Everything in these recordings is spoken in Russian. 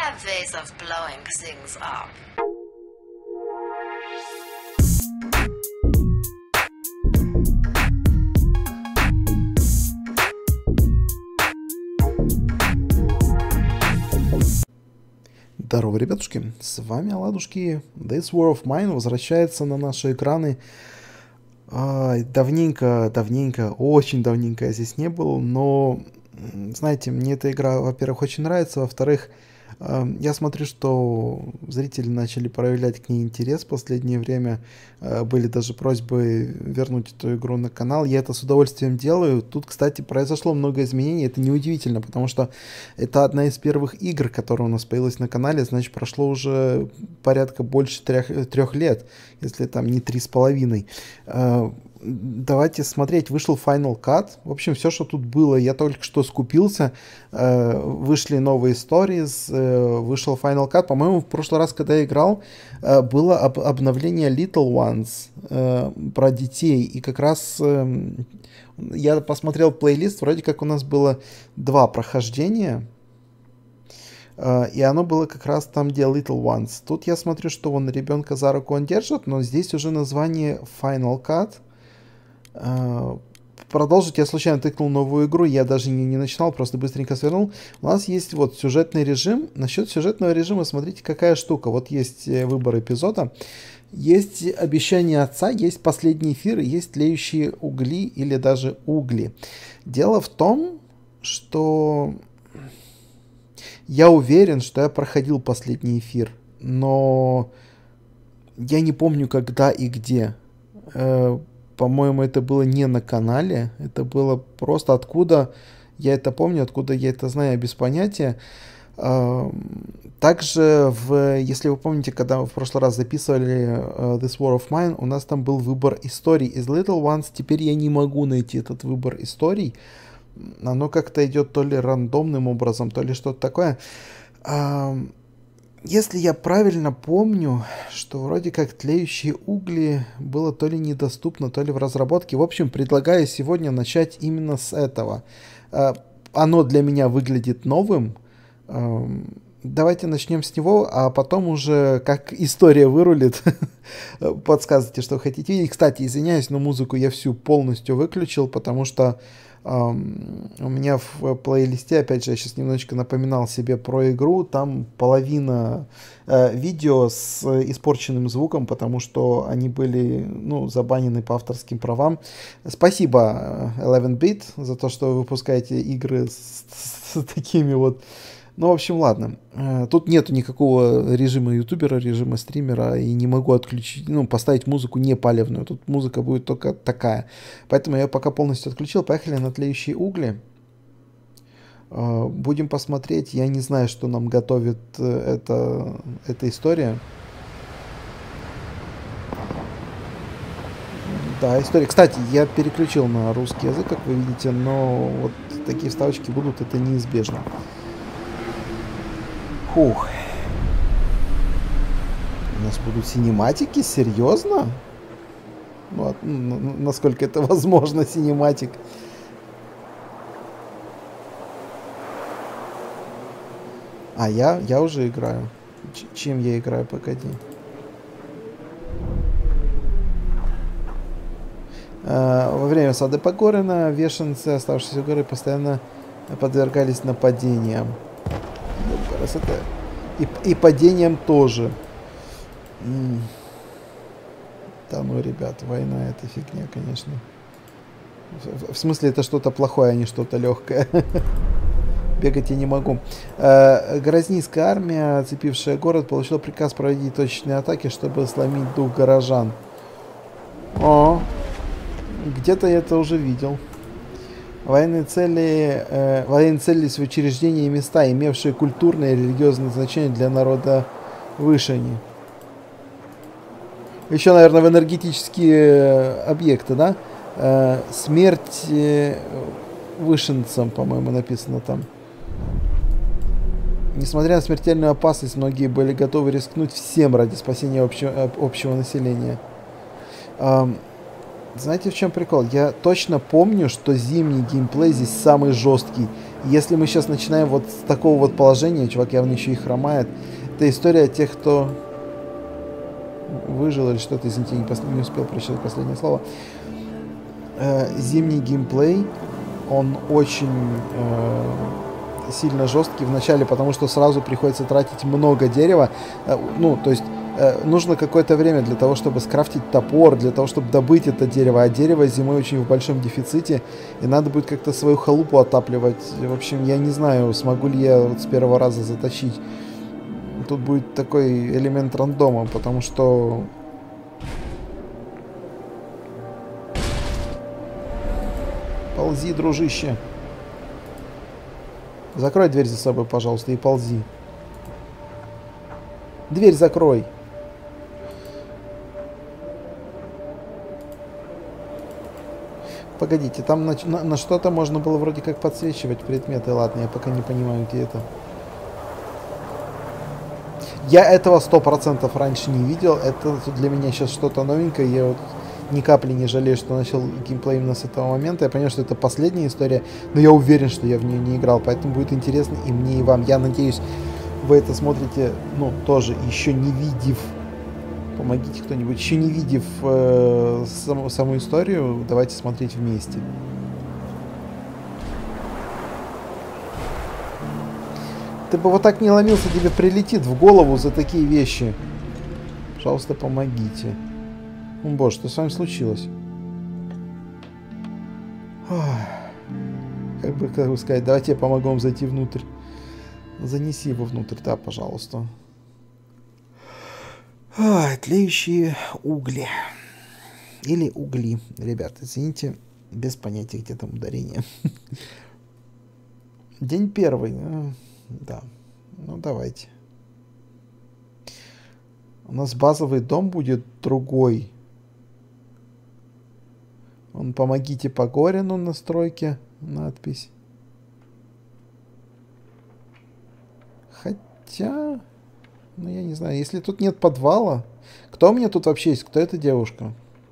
have ways of blowing things up. Здорово, ребятушки, с вами Оладушки. This War of Mine возвращается на наши экраны. Давненько, очень давненько я здесь не был, но, знаете, мне эта игра, во-первых, очень нравится, во-вторых, я смотрю, что зрители начали проявлять к ней интерес в последнее время. Были даже просьбы вернуть эту игру на канал. Я это с удовольствием делаю. Тут, кстати, произошло много изменений. Это неудивительно, потому что это одна из первых игр, которая у нас появилась на канале. Значит, прошло уже порядка больше 3 лет, если там не 3,5. Давайте смотреть. Вышел Final Cut. В общем, все, что тут было, я только что скупился. Вышли новые stories, вышел Final Cut. По-моему, в прошлый раз, когда я играл, было обновление Little Ones про детей. И как раз я посмотрел плейлист. Вроде как у нас было 2 прохождения. И оно было как раз там, где Little Ones. Тут я смотрю, что вон ребенка за руку он держит, но здесь уже название Final Cut. Продолжить я случайно тыкнул новую игру, я даже не начинал, просто быстренько свернул. У нас есть вот сюжетный режим. Насчет сюжетного режима, смотрите, какая штука. Вот есть выбор эпизода, есть обещание отца, есть последний эфир, есть тлеющие угли или даже угли. Дело в том, что я уверен, что я проходил последний эфир, но я не помню, когда и где. По-моему, это было не на канале, это было просто откуда я это помню, откуда я это знаю, без понятия. Также, если вы помните, когда мы в прошлый раз записывали This War of Mine, у нас там был выбор историй из Little Ones. Теперь я не могу найти этот выбор историй. Оно как-то идет то ли рандомным образом, то ли что-то такое. Если я правильно помню, что вроде как тлеющие угли было то ли недоступно, то ли в разработке. В общем, предлагаю сегодня начать именно с этого. Оно для меня выглядит новым. Давайте начнем с него, а потом уже как история вырулит, подсказывайте, что хотите видеть. Кстати, извиняюсь, но музыку я всю полностью выключил, потому что у меня в плейлисте, опять же, я сейчас немножечко напоминал себе про игру, там половина видео с испорченным звуком, потому что они были, забанены по авторским правам. Спасибо 11-bit за то, что вы выпускаете игры с такими вот. Ну, в общем, ладно. Тут нету никакого режима ютубера, режима стримера, и не могу отключить, поставить музыку не палевную. Тут музыка будет только такая. Поэтому я пока полностью отключил. Поехали на тлеющие угли. Будем посмотреть. Я не знаю, что нам готовит эта история. Да, история. Кстати, я переключил на русский язык, как вы видите, но вот такие вставочки будут, это неизбежно. Фух. У нас будут синематики? Серьезно? Насколько это возможно, синематик. А я уже играю. Чем я играю? Погоди. Во время осады Погорина беженцы, оставшиеся в городе, постоянно подвергались нападениям. Красота. И падением тоже. Да ну, ребят, война это фигня, конечно. В смысле, это что-то плохое, а не что-то легкое. Бегать я не могу. Грознийская армия, оцепившая город, получила приказ проводить точечные атаки, чтобы сломить дух горожан. О, где-то я это уже видел. Военные целились в учреждения и места, имевшие культурное и религиозное значение для народа Вышини. Еще, наверное, в энергетические объекты, да? Смерть вышинцам, по-моему, написано там. Несмотря на смертельную опасность, многие были готовы рискнуть всем ради спасения общего населения. Знаете, в чем прикол? Я точно помню, что зимний геймплей здесь самый жесткий. Если мы сейчас начинаем вот с такого вот положения, чувак явно еще и хромает, это история тех, кто выжил или что-то, извините, не успел прочитать последнее слово. Зимний геймплей, он очень сильно жесткий вначале, потому что сразу приходится тратить много дерева. Ну, то есть нужно какое-то время для того, чтобы скрафтить топор, для того, чтобы добыть это дерево. А дерево зимой очень в большом дефиците, и надо будет как-то свою халупу отапливать. В общем, я не знаю, смогу ли я вот с первого раза затащить. Тут будет такой элемент рандома, потому что... Ползи, дружище. Закрой дверь за собой, пожалуйста, и ползи. Дверь закрой. Погодите, там на что-то можно было вроде как подсвечивать предметы. Ладно, я пока не понимаю, где это. Я этого 100% раньше не видел. Это для меня сейчас что-то новенькое. Я вот ни капли не жалею, что начал геймплей именно с этого момента. Я понимаю, что это последняя история, но я уверен, что я в нее не играл. Поэтому будет интересно и мне, и вам. Я надеюсь, вы это смотрите, ну, тоже еще не видев... Помогите кто-нибудь. Еще не видев саму историю, давайте смотреть вместе. Ты бы вот так не ломился, тебе прилетит в голову за такие вещи. Пожалуйста, помогите. О боже, что с вами случилось? Как бы сказать, давайте я помогу вам зайти внутрь. Занеси его внутрь, да, пожалуйста. Тлеющие угли. Или угли. Ребят, извините, без понятия, где там ударение. День первый. Да. Ну, давайте. У нас базовый дом будет другой. Помогите Погорину на стройке. Надпись. Хотя... Ну, я не знаю. Если тут нет подвала... Кто у меня тут вообще есть? Кто эта девушка?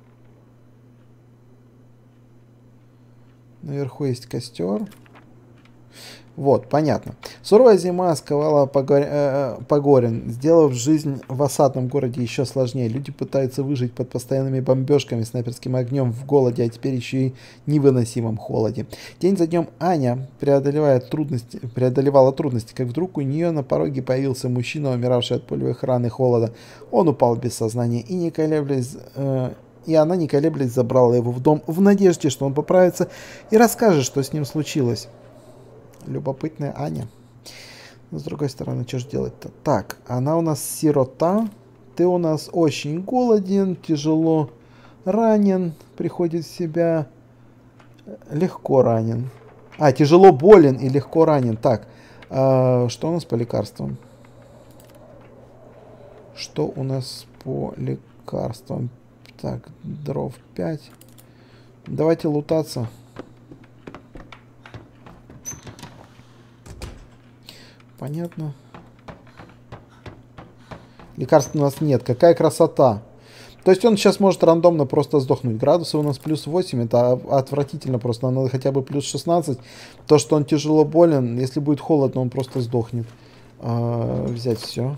Наверху есть костер. Вот, понятно. Суровая зима сковала Погорин, сделав жизнь в осадном городе еще сложнее. Люди пытаются выжить под постоянными бомбежками, снайперским огнем, в голоде, а теперь еще и невыносимом холоде. День за днем Аня преодолевала трудности, как вдруг у нее на пороге появился мужчина, умиравший от пулевых ран и холода. Он упал без сознания и, не колеблясь, и она, не колеблясь, забрала его в дом в надежде, что он поправится и расскажет, что с ним случилось. Любопытная Аня. Но, с другой стороны, что же делать-то? Так, она у нас сирота. Ты у нас очень голоден, тяжело ранен, приходит в себя, легко ранен. Тяжело болен и легко ранен. Так, что у нас по лекарствам? Что у нас по лекарствам? Так, дров 5. Давайте лутаться. Понятно. Лекарств у нас нет. Какая красота. То есть он сейчас может рандомно просто сдохнуть. Градусы у нас плюс 8. Это отвратительно просто. Надо хотя бы плюс 16. То, что он тяжело болен. Если будет холодно, он просто сдохнет. Взять все.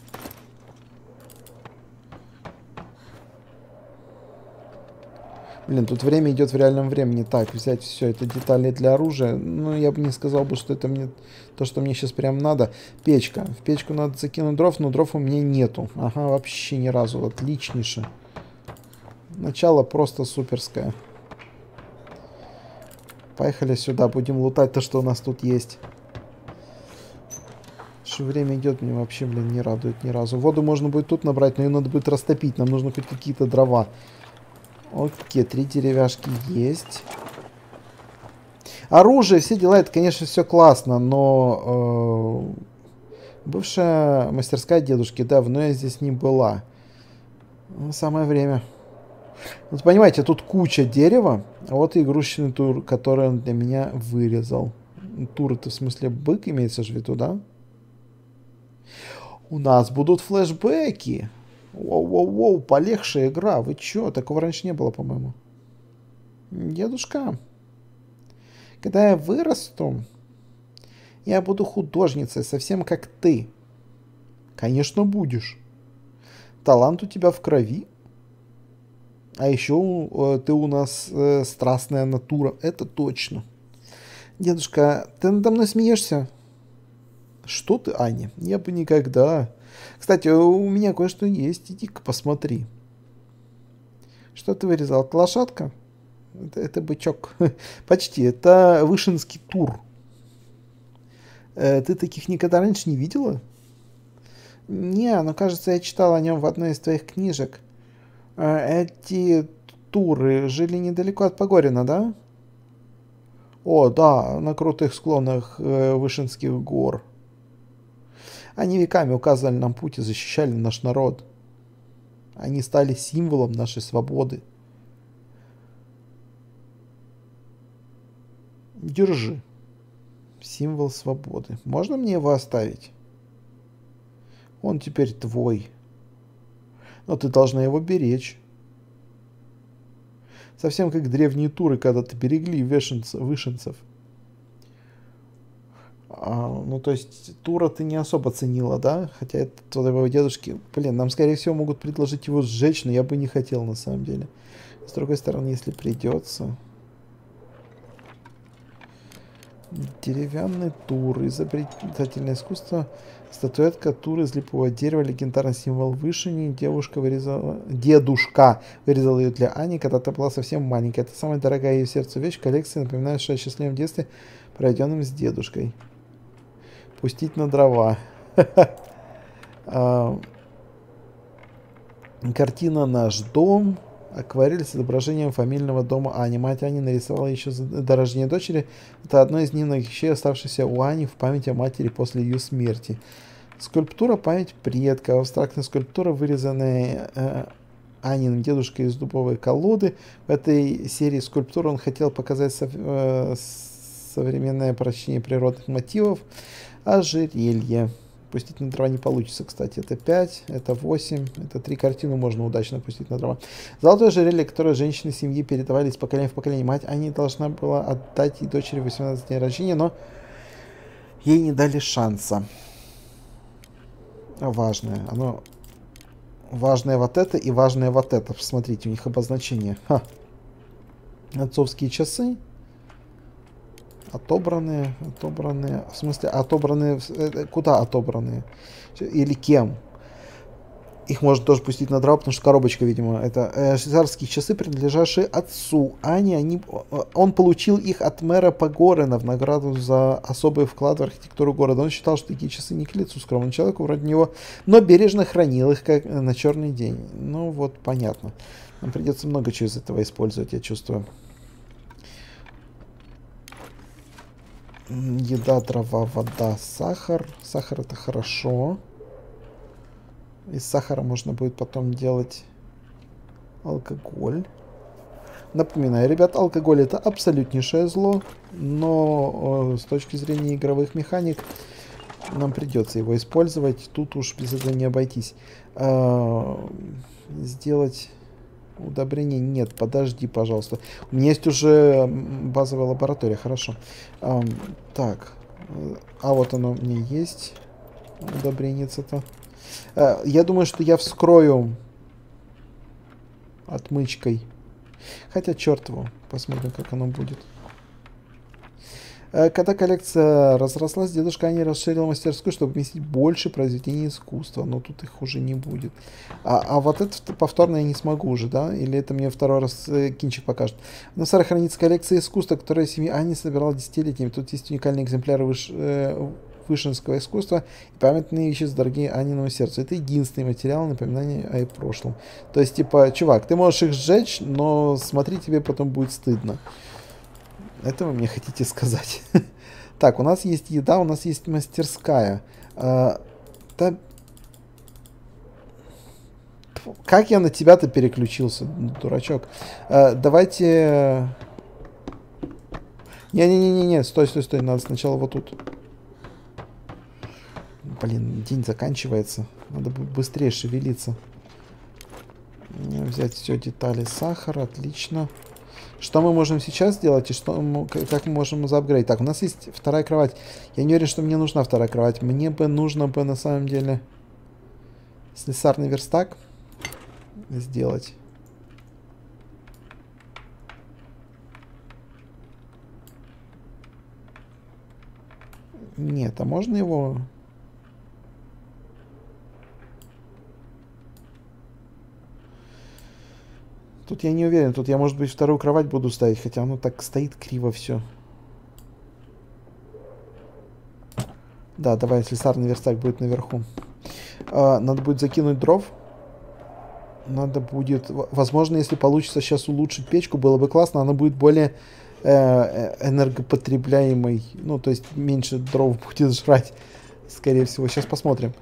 Блин, тут время идет в реальном времени. Так, взять все. Это детали для оружия. Ну, я бы не сказал, что это мне то, что мне сейчас прям надо. Печка. В печку надо закинуть дров, но дров у меня нету. Ага, вообще ни разу. Отличнейше. Начало просто суперское. Поехали сюда. Будем лутать то, что у нас тут есть. Что время идет, мне вообще, блин, не радует ни разу. Воду можно будет тут набрать, но ее надо будет растопить. Нам нужно хоть какие-то дрова. Окей, 3 деревяшки есть. Оружие, все дела, это, конечно, все классно, но бывшая мастерская дедушки, давно я здесь не была. Самое время. Вот понимаете, тут куча дерева, а вот и игрушечный тур, который он для меня вырезал. Тур, это в смысле бык имеется в виду, да? У нас будут флешбеки. Воу-воу-воу, полегшая игра. Вы чё? Такого раньше не было, по-моему. Дедушка, когда я вырасту, Я буду художницей, совсем как ты. Конечно, будешь. Талант у тебя в крови. А еще ты у нас страстная натура. Это точно. Дедушка, ты надо мной смеешься? Что ты, Аня? Я бы никогда. Кстати, у меня кое-что есть. Иди-ка посмотри. Что ты вырезал? Это лошадка? Это бычок. Почти. Это вышинский тур. Ты таких никогда раньше не видела? Не, но кажется, я читал о нем в одной из твоих книжек. Эти туры жили недалеко от Погорина, да? О, да, на крутых склонах Вышинских гор. Они веками указывали нам путь и защищали наш народ. Они стали символом нашей свободы. Держи. Символ свободы. Можно мне его оставить? Он теперь твой. Но ты должна его беречь. Совсем как древние туры когда-то берегли вышинцев. Ну, то есть, тура ты не особо ценила, да? Хотя это твоего дедушки... Блин, нам, скорее всего, могут предложить его сжечь, но я бы не хотел, на самом деле. С другой стороны, если придется... Деревянный тур, изобретательное искусство, статуэтка тур из липового дерева, легендарный символ Вышини. Дедушка вырезал ее для Ани, когда та была совсем маленькая. Это самая дорогая ее сердцу вещь коллекции, напоминающая о счастливом детстве, проведенном с дедушкой. Пустить на дрова. Картина «Наш дом». Акварель с изображением фамильного дома Ани. Мать Ани нарисовала еще до рождения дочери. Это одно из немногих вещей, оставшихся у Ани в память о матери после ее смерти. Скульптура «Память предка». Абстрактная скульптура, вырезанная Аниным дедушкой из дубовой колоды. В этой серии скульптур он хотел показать современное прочтение природных мотивов. Ожерелье. Пустить на дрова не получится, кстати. Это 5, это 8, это 3 картины можно удачно пустить на дрова. Золотое ожерелье, которое женщины семьи передавали из поколения в поколение. Мать Ани должна была отдать ей дочери 18 дней рождения, но ей не дали шанса. Важное. Оно важное вот это и важное вот это. Посмотрите, у них обозначение. Ха. Отцовские часы. Отобранные. В смысле, отобранные... Куда отобранные? Или кем? Их можно тоже пустить на дрова, потому что коробочка, видимо, это швейцарские часы, принадлежавшие отцу Ани. Он получил их от мэра Погорина в награду за особый вклад в архитектуру города. Он считал, что такие часы не к лицу скромному человеку вроде него, но бережно хранил их как на черный день. Ну вот, понятно. Нам придется много чего из этого использовать, я чувствую. Еда, дрова, вода, сахар. Сахар это хорошо. Из сахара можно будет потом делать алкоголь. Напоминаю, ребят, алкоголь это абсолютнейшее зло, но с точки зрения игровых механик нам придется его использовать. Тут уж без этого не обойтись. Сделать... Удобрение нет, подожди, пожалуйста. У меня есть уже базовая лаборатория, хорошо. Так, а вот оно у меня есть. Удобрение-то. Я думаю, что я вскрою отмычкой. Хотя, черт его, посмотрим, как оно будет. Когда коллекция разрослась, дедушка Ани расширил мастерскую, чтобы вместить больше произведений искусства. Но тут их уже не будет. А вот это повторно я не смогу уже, да? Или это мне второй раз кинчик покажет? На Саре хранится коллекция искусства, которую семья Ани собирала десятилетиями. Тут есть уникальные экземпляры вышинского искусства и памятные вещи с дорогие Аниному сердцу. Это единственный материал, напоминание о прошлом. То есть, типа, чувак, ты можешь их сжечь, но смотри, тебе потом будет стыдно. Это вы мне хотите сказать. Так, у нас есть еда, у нас есть мастерская. Как я на тебя-то переключился, дурачок? Давайте... Не-не-не-не, стой, надо сначала вот тут. Блин, день заканчивается. Надо быстрее шевелиться. Взять все детали сахара, отлично. Что мы можем сейчас сделать и что как мы можем заапгрейдить? Так, у нас есть вторая кровать. Я не уверен, что мне нужна вторая кровать. Мне бы нужно бы на самом деле слесарный верстак сделать. Нет, а можно его... Тут я не уверен. Тут я, может быть, вторую кровать буду ставить, хотя оно так стоит криво все. Да, давай, слесарный верстак будет наверху. Надо будет закинуть дров. Надо будет... Возможно, если получится сейчас улучшить печку, было бы классно. Она будет более энергопотребляемой. Ну, то есть меньше дров будет жрать, скорее всего. Сейчас посмотрим.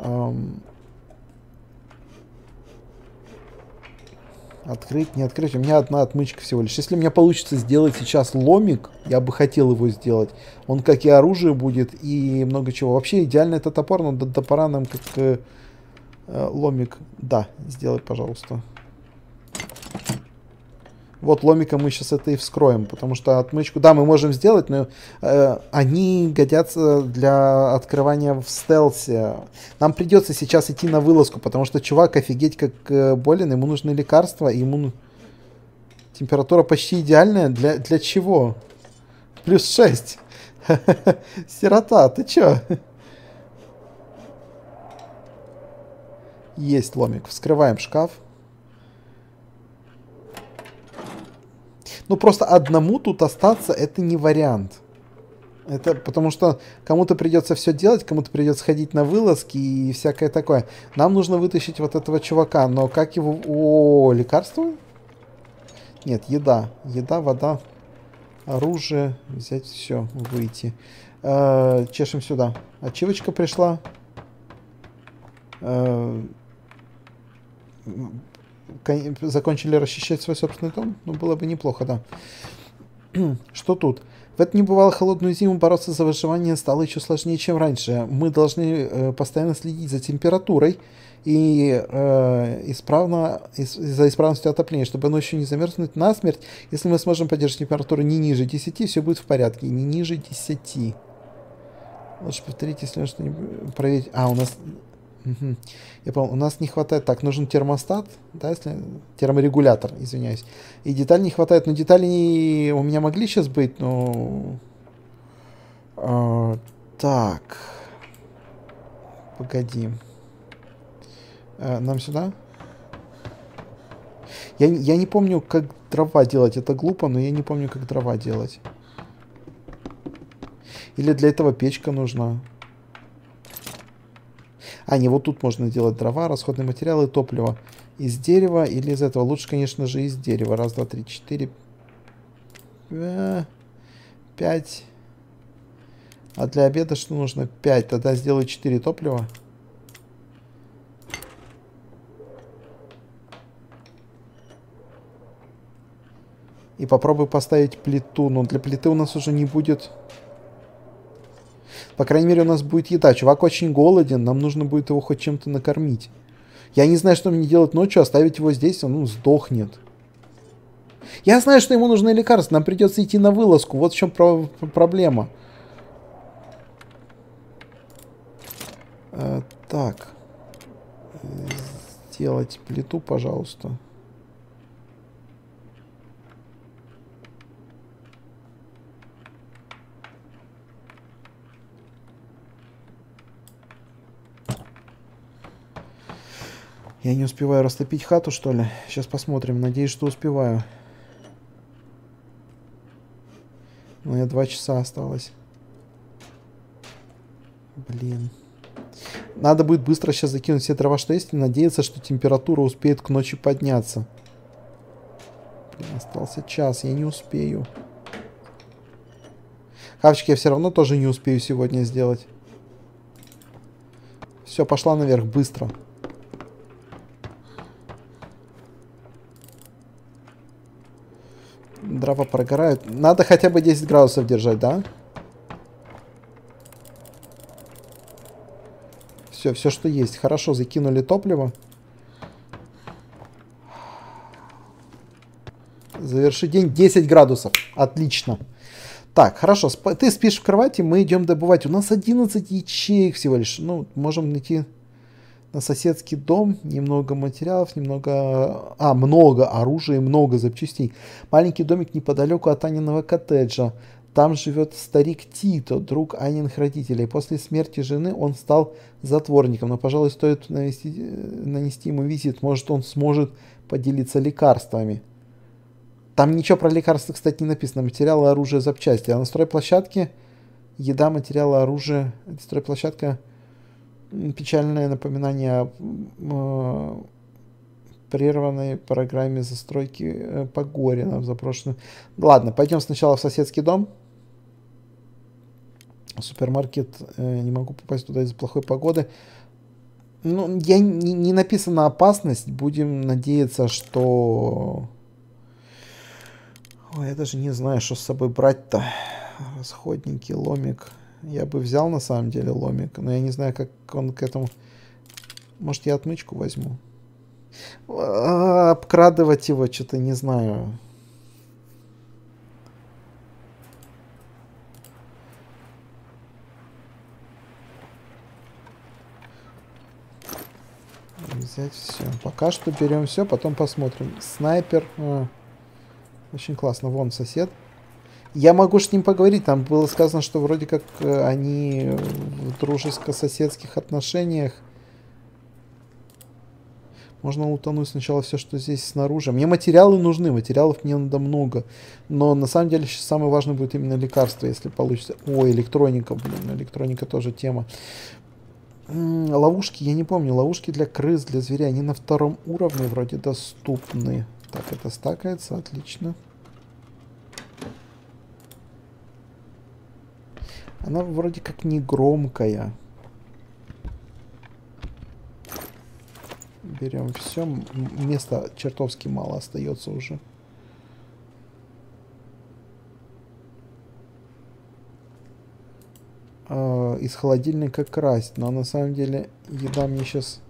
Открыть, не открыть. У меня одна отмычка всего лишь. Если у меня получится сделать сейчас ломик, я бы хотел его сделать. Он как и оружие будет, и много чего. Вообще идеально это топор, но до топора нам как ломик. Да, сделай, пожалуйста. Вот ломика мы сейчас это и вскроем, потому что отмычку, да, мы можем сделать, но они годятся для открывания в стелсе. Нам придется сейчас идти на вылазку, потому что чувак офигеть как болен, ему нужны лекарства, и ему температура почти идеальная. Для чего? Плюс 6. Сирота, ты чё? Есть ломик. Вскрываем шкаф. Ну, просто одному тут остаться, это не вариант. Это потому что кому-то придется все делать, кому-то придется ходить на вылазки и всякое такое. Нам нужно вытащить вот этого чувака, но как его... О, лекарство? Нет, еда. Еда, вода, оружие. Взять все, выйти. Чешем сюда. Ачивочка пришла. Закончили расчищать свой собственный дом? Ну, было бы неплохо, да. Что тут? В эту небывало холодную зиму бороться за выживание стало еще сложнее, чем раньше. Мы должны постоянно следить за температурой и за исправностью отопления, чтобы ночью не замерзнуть насмерть. Если мы сможем поддержать температуру не ниже 10, все будет в порядке. Не ниже 10. Лучше повторить, если что-нибудь проверить. А, у нас... Угу. Я понял, у нас не хватает. Так, нужен термостат, да, если терморегулятор, извиняюсь. И деталей не хватает. Но детали у меня могли сейчас быть, но... так. Погоди. Нам сюда? Я не помню, как дрова делать. Это глупо, но я не помню, как дрова делать. Или для этого печка нужна. А, не, вот тут можно делать дрова, расходные материалы, топливо. Из дерева или из этого? Лучше, конечно же, из дерева. Раз, два, три, 4, 5. А для обеда что нужно? 5. Тогда сделаю 4 топлива. И попробую поставить плиту. Но для плиты у нас уже не будет... По крайней мере, у нас будет еда. Чувак очень голоден, нам нужно будет его хоть чем-то накормить. Я не знаю, что мне делать ночью, оставить его здесь, он сдохнет. Я знаю, что ему нужны лекарства, нам придется идти на вылазку. Вот в чем проблема. Так. Сделать плиту, пожалуйста. Я не успеваю растопить хату, что ли? Сейчас посмотрим. Надеюсь, что успеваю. У меня 2 часа осталось. Блин. Надо будет быстро сейчас закинуть все дрова, что есть, и надеяться, что температура успеет к ночи подняться. Блин, остался час, я не успею. Хавчики я все равно тоже не успею сегодня сделать. Все, пошла наверх, быстро. Дрова прогорают. Надо хотя бы 10 градусов держать, да? Все, что есть. Хорошо, закинули топливо. Заверши день 10 градусов. Отлично. Так, хорошо. Ты спишь в кровати, мы идем добывать. У нас 11 ячеек всего лишь. Ну, можем найти на соседский дом. Немного материалов, немного... много оружия, много запчастей. Маленький домик неподалеку от Аниного коттеджа. Там живет старик Тито, друг Аниных родителей. После смерти жены он стал затворником. Но, пожалуй, стоит нанести ему визит. Может, он сможет поделиться лекарствами. Там ничего про лекарства, кстати, не написано. Материалы, оружие, запчасти. А на стройплощадке еда, материалы, оружие. Стройплощадка печальное напоминание о прерванной программе застройки по Горина в запрошенную. Ладно, пойдем сначала в соседский дом. Супермаркет. Не могу попасть туда из-за плохой погоды. Ну, не написана опасность. Будем надеяться, что... Ой, я даже не знаю, что с собой брать-то. Расходники, ломик. Я бы взял на самом деле ломик, но я не знаю, как он к этому... Может, я отмычку возьму? Обкрадывать его, что-то не знаю. Взять все. Пока что берем все, потом посмотрим. Снайпер. Очень классно. Вон сосед. Я могу с ним поговорить. Там было сказано, что вроде как они в дружеско-соседских отношениях. Можно утонуть сначала все, что здесь снаружи. Мне материалы нужны. Материалов мне надо много. Но на самом деле сейчас самое важное будет именно лекарство, если получится. Ой, электроника, блин. Электроника тоже тема. Ловушки, я не помню. Ловушки для крыс, для зверей. Они на 2 уровне вроде доступны. Так, это стакается. Отлично. Она вроде как не громкая. Берем все. Места чертовски мало остается уже. Из холодильника красть. Но на самом деле еда мне сейчас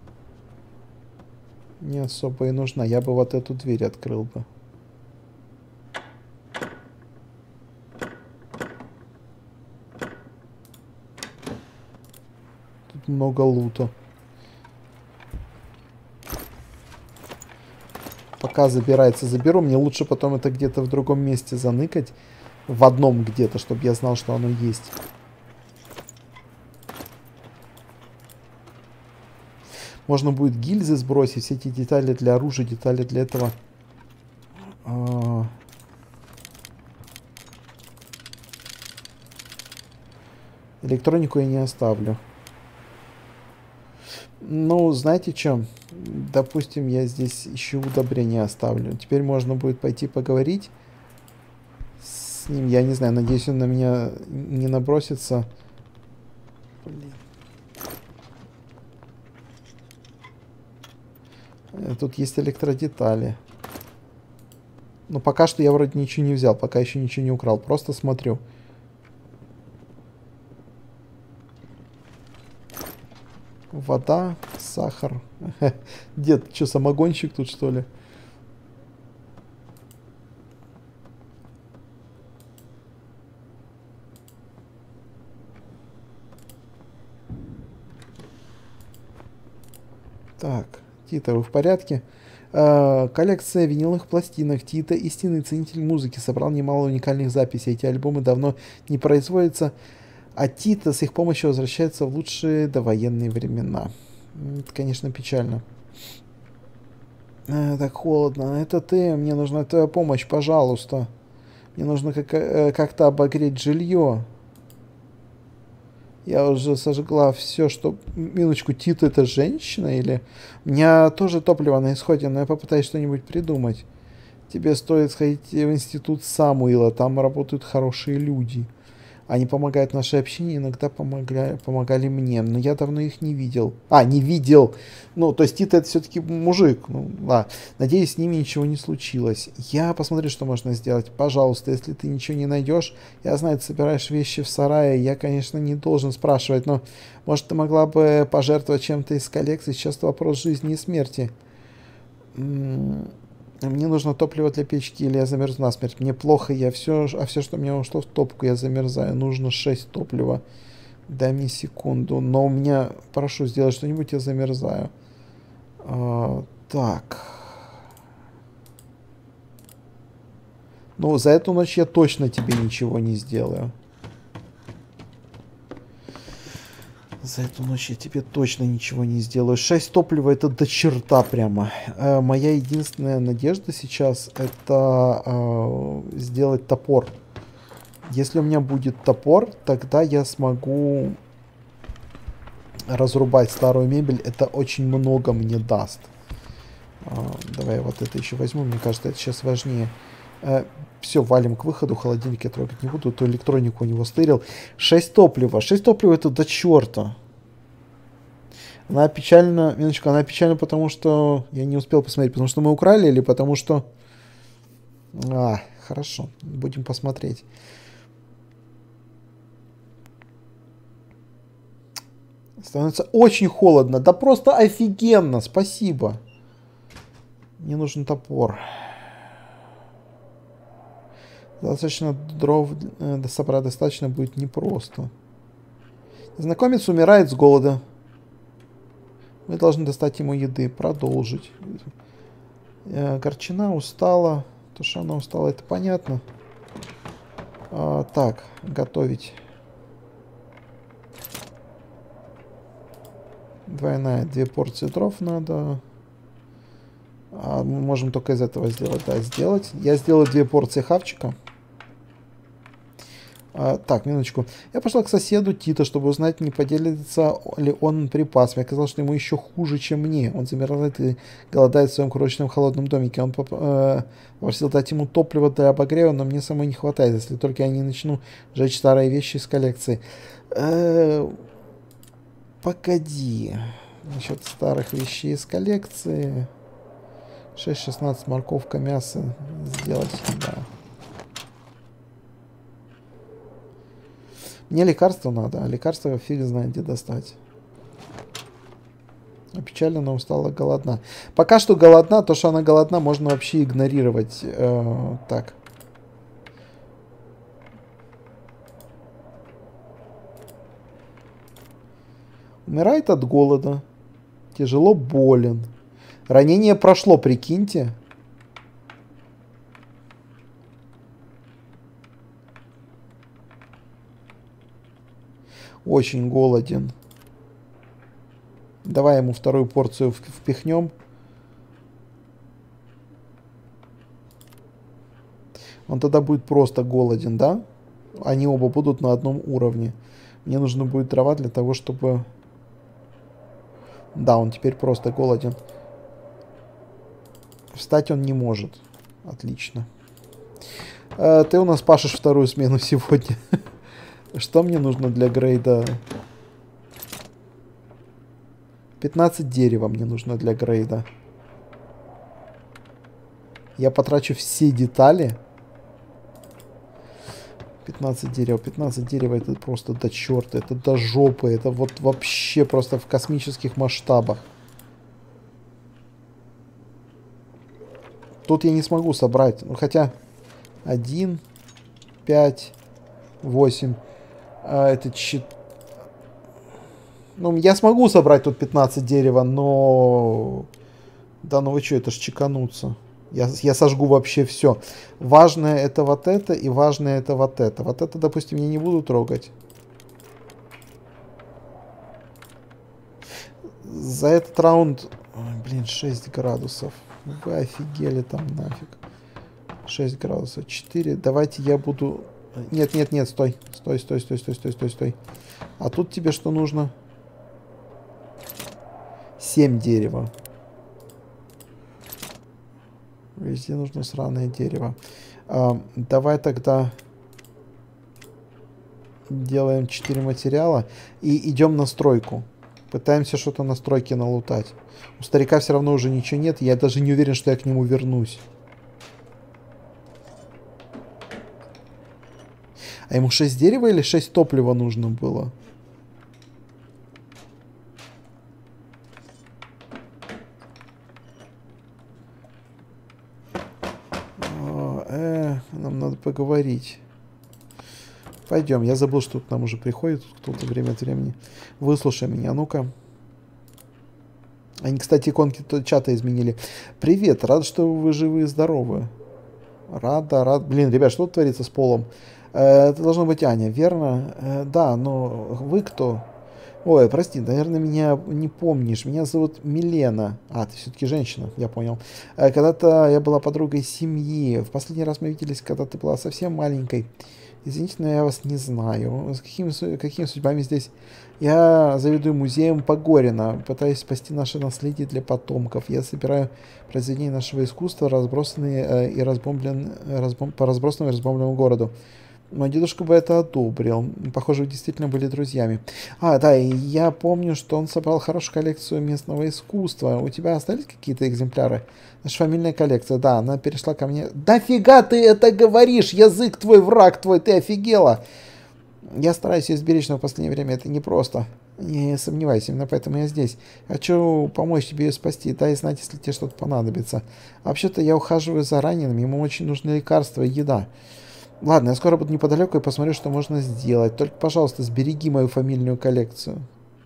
не особо и нужна. Я бы вот эту дверь открыл бы. Тут много лута. Пока забирается, заберу. Мне лучше потом это где-то в другом месте заныкать. В одном где-то, чтобы я знал, что оно есть. Можно будет гильзы сбросить, все эти детали для оружия, детали для этого. Электронику я не оставлю. Ну, знаете что? Допустим, я здесь еще удобрения оставлю. Теперь можно будет пойти поговорить с ним. Я не знаю, надеюсь, он на меня не набросится. Блин. Тут есть электродетали. Но пока что я вроде ничего не взял. Пока еще ничего не украл. Просто смотрю. Вода, сахар. Дед, что, самогонщик тут, что ли? Так, Тита, вы в порядке? Коллекция виниловых пластинок. Тита, истинный ценитель музыки, собрал немало уникальных записей. Эти альбомы давно не производятся. А Тита с их помощью возвращается в лучшие довоенные времена. Это, конечно, печально. Так холодно. Это ты. Мне нужна твоя помощь, пожалуйста. Мне нужно как-то обогреть жилье. Я уже сожгла все, что... Минуточку, Тита это женщина или... У меня тоже топливо на исходе, но я попытаюсь что-нибудь придумать. Тебе стоит сходить в институт Самуила, там работают хорошие люди. Они помогают нашей общине, иногда помогали мне, но я давно их не видел. Не видел. Ну, то есть Тита это все-таки мужик. Ну, да. Надеюсь, с ними ничего не случилось. Я посмотрю, что можно сделать. Пожалуйста, если ты ничего не найдешь, я знаю, ты собираешь вещи в сарае, я, конечно, не должен спрашивать, но, может, ты могла бы пожертвовать чем-то из коллекции? Сейчас вопрос жизни и смерти. Мне нужно топливо для печки, или я замерзну насмерть. Мне плохо, а все, что мне ушло в топку, я замерзаю. Нужно 6 топлива. Дай мне секунду. Но у меня, прошу, сделать что-нибудь, я замерзаю. Так. Ну, за эту ночь я точно тебе ничего не сделаю. За эту ночь я тебе точно ничего не сделаю. 6 топлива это до черта прямо. Моя единственная надежда сейчас это сделать топор. Если у меня будет топор, тогда я смогу разрубать старую мебель. Это очень много мне даст. Давай вот это еще возьму. Мне кажется, это сейчас важнее. Все, валим к выходу. Холодильник я трогать не буду. То электронику у него стырил. 6 топлива. 6 топлива это до черта. Она печальна. Минуточку, она печальна, потому что... Я не успел посмотреть. Потому что мы украли или потому что... Хорошо. Будем посмотреть. Становится очень холодно. Да просто офигенно. Спасибо. Мне нужен топор. Достаточно дров собрать достаточно будет непросто. Незнакомец умирает с голода. Мы должны достать ему еды. Продолжить. Горчина устала. То, что она устала, это понятно. Так, готовить. Двойная. 2 порции дров надо. Мы можем только из этого сделать. Да, сделать. Я сделаю 2 порции хавчика. Так, минуточку. Я пошла к соседу Тита, чтобы узнать, не поделится ли он припасами. Оказалось, что ему еще хуже, чем мне. Он замерзает и голодает в своем крошечном холодном домике. Он попросил дать ему топливо для обогрева, но мне самой не хватает, если только я не начну жечь старые вещи из коллекции. Погоди. Насчет старых вещей из коллекции. 6-16 морковка, мясо сделать, да. Мне лекарства надо, а лекарства фиг знает, где достать. Опечалена, устала, голодна. Пока что голодна, то, что она голодна, можно вообще игнорировать. Так. Умирает от голода. Тяжело болен. Ранение прошло, прикиньте. Очень голоден. Давай ему 2-ю порцию впихнем. Он тогда будет просто голоден, да? Они оба будут на одном уровне. Мне нужно будет дрова для того, чтобы... Да, он теперь просто голоден. Встать он не может. Отлично. Ты у нас пашешь 2-ю смену сегодня. Что мне нужно для грейда? 15 дерева мне нужно для грейда. Я потрачу все детали. 15 дерева. 15 дерева это просто до черта. Это до жопы. Это вот вообще просто в космических масштабах. Тут я не смогу собрать. Ну, хотя 1, 5, 8. Это 4. Ну, я смогу собрать тут 15 дерева, но... Да ну вы что, это ж чекануться. Я сожгу вообще все. Важное это вот это, и важное это вот это. Вот это, допустим, я не буду трогать. За этот раунд... Ой, блин, 6 градусов. Вы офигели там нафиг. 6 градусов. 4. Давайте я буду... Нет, нет, нет, стой. Стой, стой, стой, стой, стой, стой, стой. А тут тебе что нужно? 7 дерева. Везде нужно сраное дерево. Давай тогда делаем 4 материала и идем на стройку. Пытаемся что-то на стройке налутать. У старика все равно уже ничего нет. Я даже не уверен, что я к нему вернусь. А ему 6 дерева или 6 топлива нужно было? поговорить. Пойдем, я забыл, что к нам уже приходит кто-то время от времени. Выслушай меня, ну-ка. Они, кстати, иконки чата изменили. Привет, рад, что вы живы и здоровы. Рад. Блин, ребят, что тут творится с полом? Это должно быть Аня, верно? Да, но вы кто? Ой, прости, наверное, меня не помнишь. Меня зовут Милена. А, ты все-таки женщина, я понял. Когда-то я была подругой семьи. В последний раз мы виделись, когда ты была совсем маленькой. Извините, но я вас не знаю. С какими судьбами здесь? Я заведую музеем Погорина. Пытаюсь спасти наше наследие для потомков. Я собираю произведения нашего искусства, разбросанные и по разбросанному и разбомбленному городу. Мой дедушка бы это одобрил. Похоже, вы действительно были друзьями. А, да, и я помню, что он собрал хорошую коллекцию местного искусства. У тебя остались какие-то экземпляры? Наша фамильная коллекция, да, она перешла ко мне. Да фига ты это говоришь? Язык твой, враг твой, ты офигела. Я стараюсь ее сберечь, но в последнее время это непросто. Не сомневайся, именно поэтому я здесь. Хочу помочь тебе ее спасти. Дай знать, если тебе что-то понадобится. Вообще-то я ухаживаю за раненым, ему очень нужны лекарства и еда. Ладно, я скоро буду неподалеку и посмотрю, что можно сделать. Только, пожалуйста, сбереги мою фамильную коллекцию.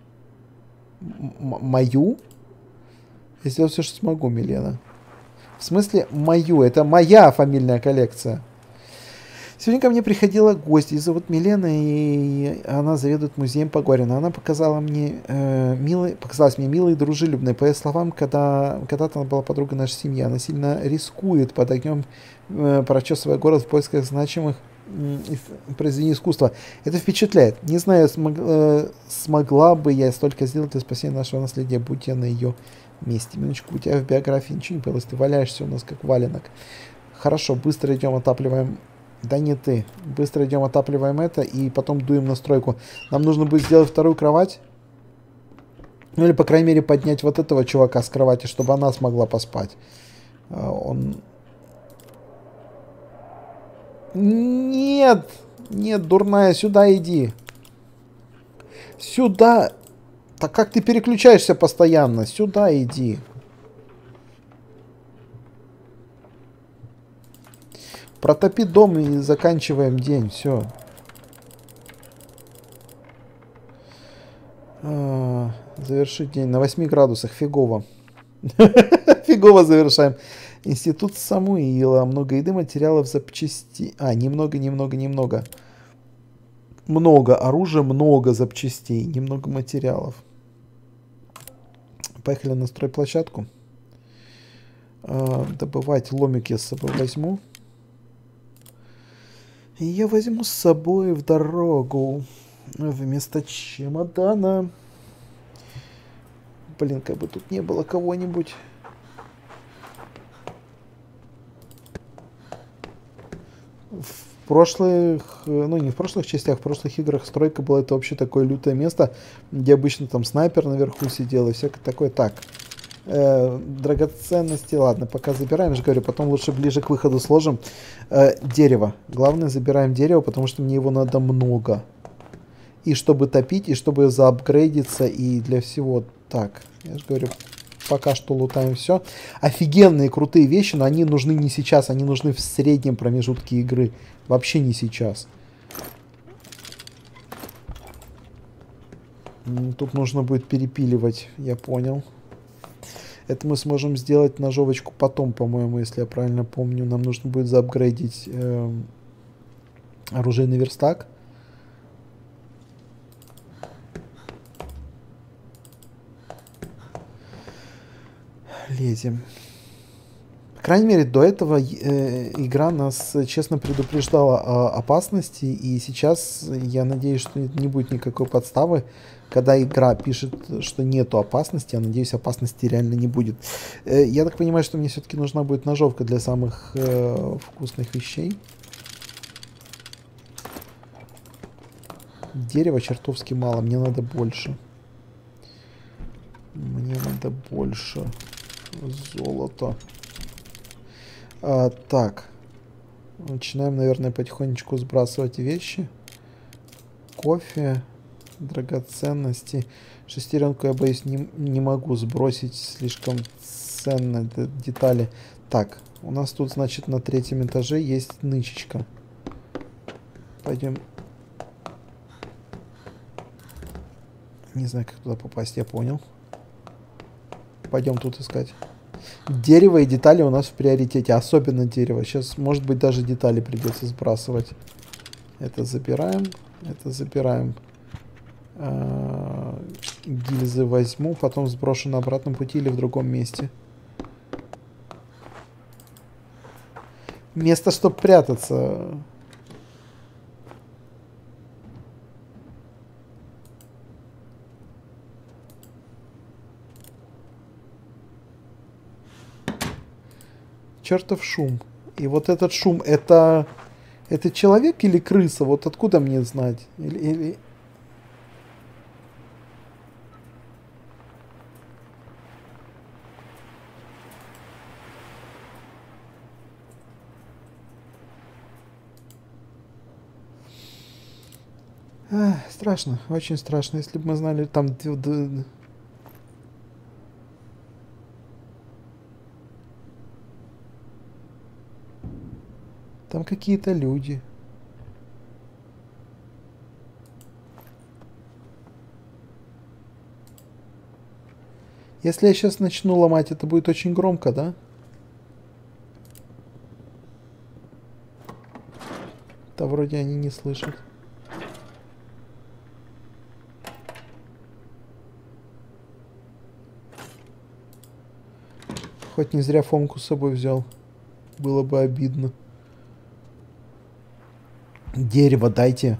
Мою? Я сделаю все, что смогу, Милена. В смысле, мою? Это моя фамильная коллекция. Сегодня ко мне приходила гостья, ее зовут Милена, и она заведует музеем Погорина. Она показалась мне милой и дружелюбной. По ее словам, когда-то она была подругой нашей семьи. Она сильно рискует под огнем, прочесывая город в поисках значимых произведений искусства. Это впечатляет. Не знаю, смогла бы я столько сделать для спасения нашего наследия, будь я на ее месте. Минуточку, у тебя в биографии ничего не появилось, ты валяешься у нас как валенок. Хорошо, быстро идем, отапливаем. Да не ты. Быстро идем, отапливаем это и потом дуем на стройку. Нам нужно будет сделать вторую кровать. Ну или, по крайней мере, поднять вот этого чувака с кровати, чтобы она смогла поспать. Он... Нет! Нет, дурная, сюда иди. Сюда! Так как ты переключаешься постоянно? Сюда иди. Протопи дом и заканчиваем день. Все. Завершить день на 8 градусах. Фигово. Фигово завершаем. Институт Самуила. Много еды, материалов, запчастей. Немного. Много оружия, много запчастей. Немного материалов. Поехали на стройплощадку. Добывать ломик я с собой возьму. И я возьму с собой в дорогу вместо чемодана. Блин, как бы тут не было кого-нибудь. В прошлых, ну не в прошлых частях, в прошлых играх стройка была это вообще такое лютое место, где обычно там снайпер наверху сидел и всякое такое. Так. Драгоценности, ладно, пока забираем, же говорю, потом лучше ближе к выходу сложим. Дерево. Главное, забираем дерево, потому что мне его надо много. И чтобы топить, и чтобы заапгрейдиться, и для всего. Так, я же говорю, пока что лутаем все. Офигенные, крутые вещи, но они нужны не сейчас, они нужны в среднем промежутке игры. Вообще не сейчас. Тут нужно будет перепиливать, я понял. Это мы сможем сделать ножовочку потом, по-моему, если я правильно помню. Нам нужно будет заапгрейдить оружейный верстак. Лезем. По крайней мере, до этого игра нас честно предупреждала о опасности. И сейчас я надеюсь, что не будет никакой подставы. Когда игра пишет, что нету опасности, я надеюсь, опасности реально не будет. Я так понимаю, что мне все-таки нужна будет ножовка для самых вкусных вещей. Дерева чертовски мало, мне надо больше. Мне надо больше золота. Так. Начинаем, наверное, потихонечку сбрасывать вещи. Кофе. Драгоценности. Шестеренку я боюсь не могу сбросить, слишком ценные детали. Так, у нас тут, значит, на 3-м этаже есть нычечка. Пойдем. Не знаю, как туда попасть, я понял. Пойдем тут искать. Дерево и детали у нас в приоритете. Особенно дерево. Сейчас, может быть, даже детали придется сбрасывать. Это забираем. Это забираем. Гильзы возьму. Потом сброшу на обратном пути или в другом месте. Место, чтобы прятаться. Чертов шум. И вот этот шум, это человек или крыса? Вот откуда мне знать? Или... страшно, очень страшно. Если бы мы знали там... Там какие-то люди. Если я сейчас начну ломать, это будет очень громко, да? Да вроде они не слышат. Хоть не зря Фомку с собой взял. Было бы обидно. Дерево дайте.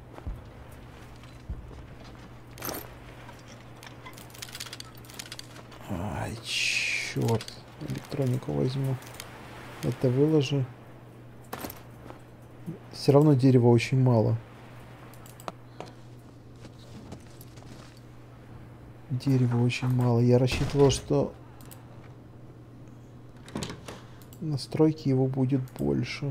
Ай, черт. Электронику возьму. Это выложу. Все равно дерева очень мало. Дерева очень мало. Я рассчитывал, что настройки его будет больше.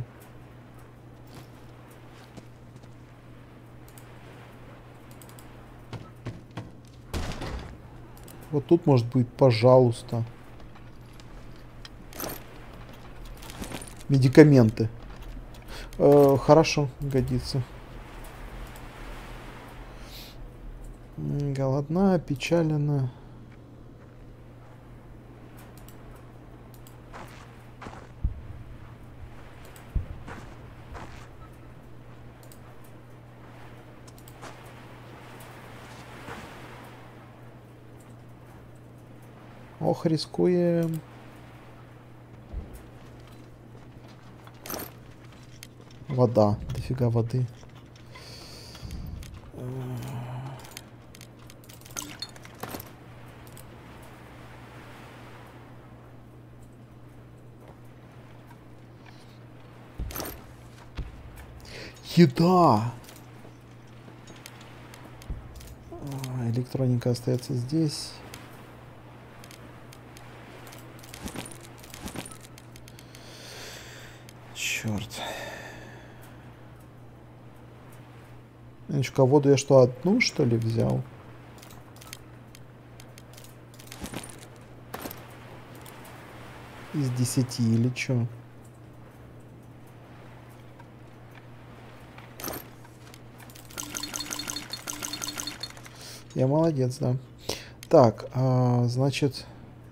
Вот тут может быть, пожалуйста. Медикаменты. Хорошо, годится. Голодна, опечалена. Ох, рискуем. Вода. Дофига воды. Еда! Электроника остается здесь. Черт. Ничка, воду я что, одну, что ли, взял? Из 10 или что? Я молодец, да. Так, значит...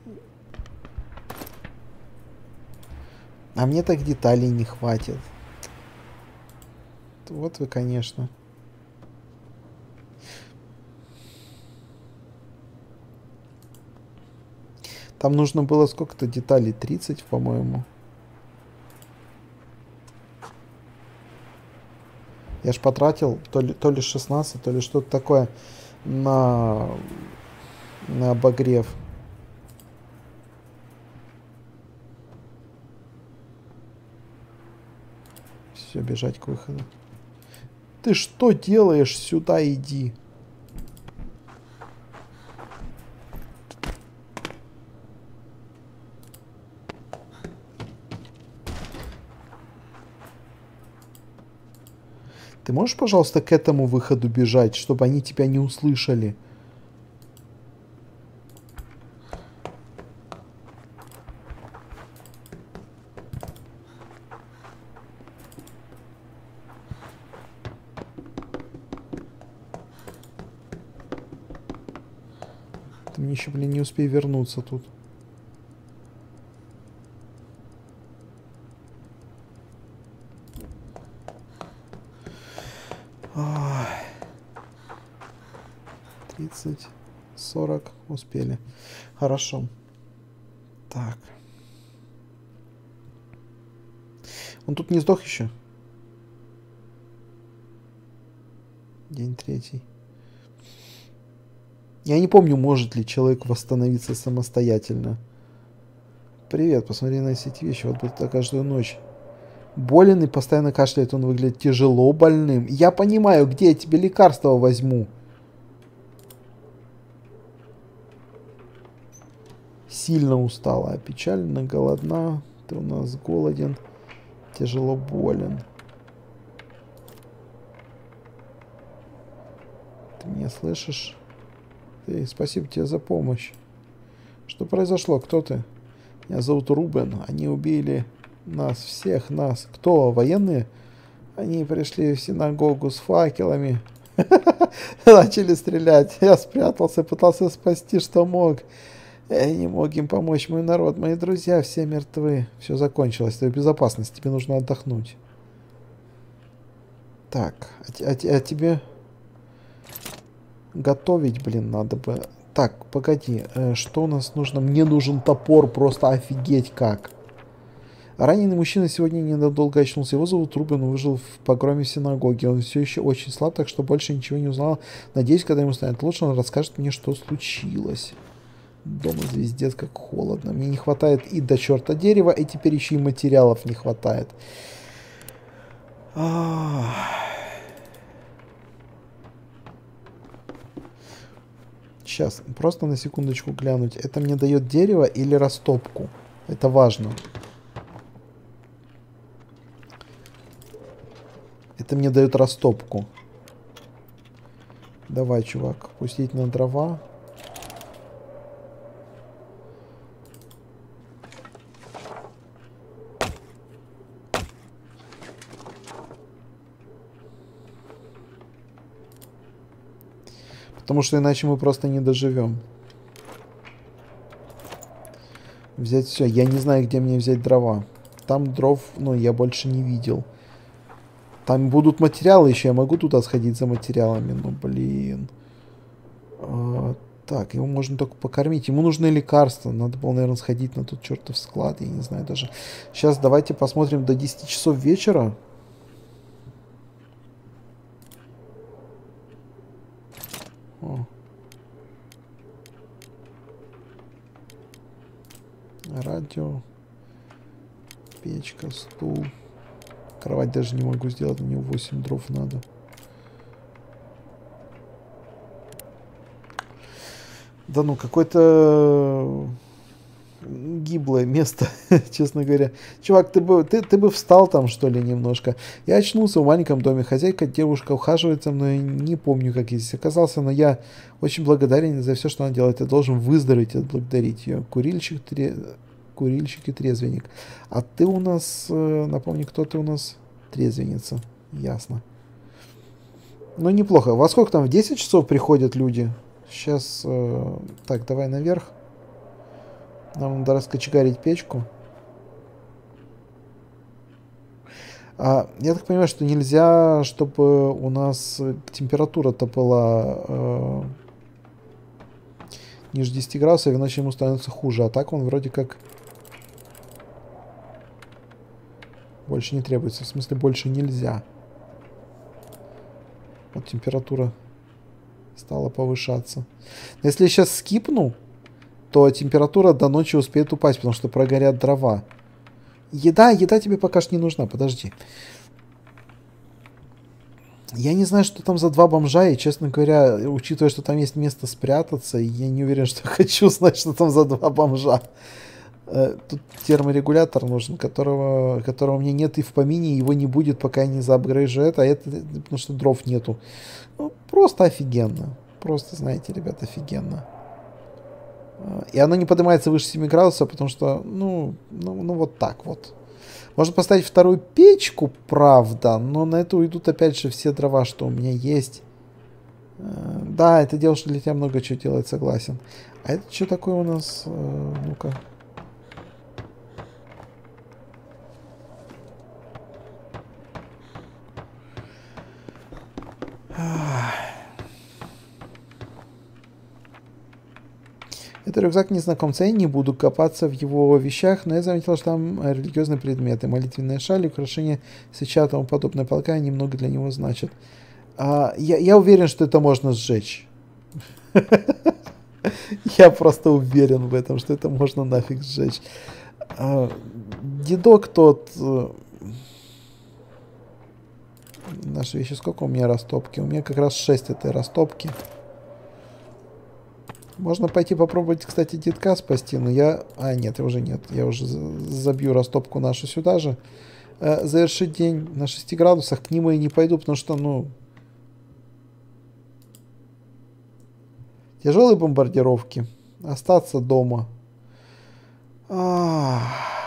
А мне так деталей не хватит. Вот вы, конечно. Там нужно было сколько-то деталей? 30, по-моему. Я ж потратил то ли 16, то ли что-то такое на обогрев. Все, бежать к выходу. Ты что делаешь? Сюда иди. Ты можешь, пожалуйста, к этому выходу бежать, чтобы они тебя не услышали? мне еще, блин, не успею вернуться тут. Ой. 30, 40 успели. Хорошо. Так. Он тут не сдох еще? День третий. Я не помню, может ли человек восстановиться самостоятельно. Привет, посмотри на эти вещи. Вот будет каждую ночь. Болен и постоянно кашляет. Он выглядит тяжело больным. Я понимаю, где я тебе лекарства возьму. Сильно устала, опечалена, голодна. Ты у нас голоден. Тяжело болен. Ты меня слышишь? Спасибо тебе за помощь. Что произошло? Кто ты? Меня зовут Рубен. Они убили нас, всех нас. Кто? Военные? Они пришли в синагогу с факелами. Начали стрелять. Я спрятался, пытался спасти, что мог. Я не мог им помочь. Мой народ, мои друзья, все мертвы. Все закончилось. Ты в безопасности. Тебе нужно отдохнуть. Так, а тебе... Готовить, блин, надо бы. Так, погоди, что у нас нужно? Мне нужен топор, просто офигеть как. Раненый мужчина сегодня ненадолго очнулся. Его зовут Рубен, он выжил в погроме в синагоге. Он все еще очень слаб, так что больше ничего не узнал. Надеюсь, когда ему станет лучше, он расскажет мне, что случилось. Дома звездец, как холодно. Мне не хватает и до черта дерева, и теперь еще и материалов не хватает. Сейчас, просто на секундочку глянуть. Это мне дает дерево или растопку? Это важно. Это мне дает растопку. Давай, чувак, пустить на дрова. Потому что иначе мы просто не доживем. Взять все. Я не знаю, где мне взять дрова. Там дров, ну, я больше не видел. Там будут материалы еще. Я могу туда сходить за материалами. Ну, блин. Так, его можно только покормить. Ему нужны лекарства. Надо было, наверное, сходить на тот чертов склад. Я не знаю даже. Сейчас давайте посмотрим до 10 часов вечера. О. Радио. Печка, стул. Кровать даже не могу сделать. На него 8 дров надо. Да ну, какое-то гиблое место, честно говоря. Чувак, ты бы встал там, что ли, немножко. Я очнулся в маленьком доме. Хозяйка, девушка ухаживает за мной. Не помню, как я здесь оказался, но я очень благодарен за все, что она делает. Я должен выздороветь и отблагодарить ее. Курильщик и трезвенник. А ты у нас, напомни, кто ты у нас? Трезвенница. Ясно. Ну, неплохо. Во сколько там? В 10 часов приходят люди? Сейчас, так, давай наверх. Нам надо раскочегарить печку. Я так понимаю, что нельзя, чтобы у нас температура-то была ниже 10 градусов, иначе ему становится хуже. А так он вроде как больше не требуется. В смысле, больше нельзя. Вот температура стала повышаться. Но если я сейчас скипну, то температура до ночи успеет упасть, потому что прогорят дрова. Еда тебе пока что не нужна, подожди. Я не знаю, что там за два бомжа, и, честно говоря, учитывая, что там есть место спрятаться, я не уверен, что хочу знать, что там за два бомжа. Тут терморегулятор нужен, которого у меня нет и в помине, его не будет, пока я не заапгрейжу это, потому что дров нету. Ну, просто офигенно. Просто, знаете, ребят, офигенно. И оно не поднимается выше 7 градусов, потому что, ну вот так вот. Можно поставить вторую печку, правда, но на это уйдут опять же все дрова, что у меня есть. Да, эта девушка для тебя много чего делает, согласен. А это что такое у нас? Ну-ка. Это рюкзак незнакомца. Я не буду копаться в его вещах, но я заметил, что там религиозные предметы, молитвенная шаль, украшения, свеча и тому подобное. Полагаю, немного для него значат. Я уверен, что это можно сжечь. Я просто уверен в этом, что это можно нафиг сжечь. Дедок тот... Наши вещи, сколько у меня растопки? У меня как раз 6 этой растопки. Можно пойти попробовать, кстати, дедка спасти, но я... нет, уже нет. Я уже забью растопку нашу сюда же. Завершить день на 6 градусах. К нему я не пойду, потому что, ну... Тяжелые бомбардировки. Остаться дома. Ну,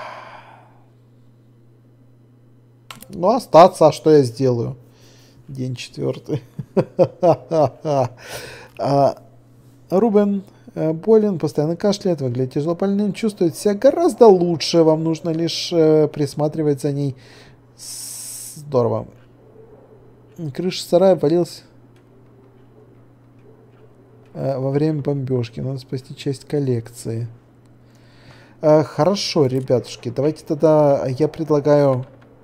остаться, а что я сделаю? День 4. Рубен болен, постоянно кашляет, выглядит тяжелобольным, чувствует себя гораздо лучше. Вам нужно лишь присматривать за ней. Здорово. Крыша сарая валилась во время бомбежки. Надо спасти часть коллекции. Хорошо, ребятушки. Давайте тогда я предлагаю...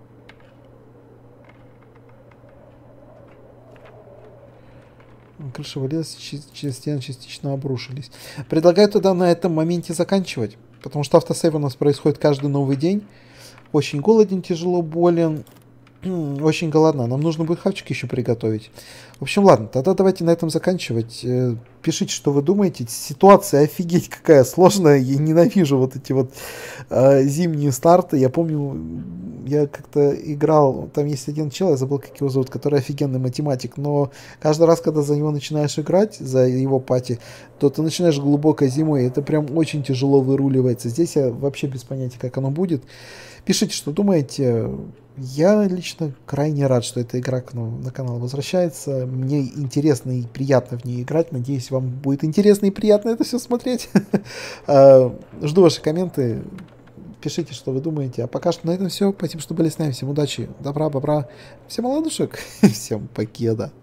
Крыша валилась, через стены частично обрушились. Предлагаю тогда на этом моменте заканчивать. Потому что автосейв у нас происходит каждый новый день. Очень голоден, тяжело болен. Очень голодна. Нам нужно будет хавчик еще приготовить. В общем, ладно, тогда давайте на этом заканчивать. Пишите, что вы думаете. Ситуация офигеть какая сложная. Я ненавижу вот эти вот зимние старты. Я помню, я как-то играл, там есть один чел, я забыл, как его зовут, который офигенный математик, но каждый раз, когда за него начинаешь играть, за его пати, то ты начинаешь глубокой зимой, и это прям очень тяжело выруливается. Здесь я вообще без понятия, как оно будет. Пишите, что думаете. Я лично крайне рад, что эта игра на канал возвращается. Мне интересно и приятно в ней играть. Надеюсь, вам будет интересно и приятно это все смотреть. Жду ваши комменты. Пишите, что вы думаете. А пока что на этом все. Спасибо, что были с нами. Всем удачи, добра, бобра. Всем молодушек. Всем покеда.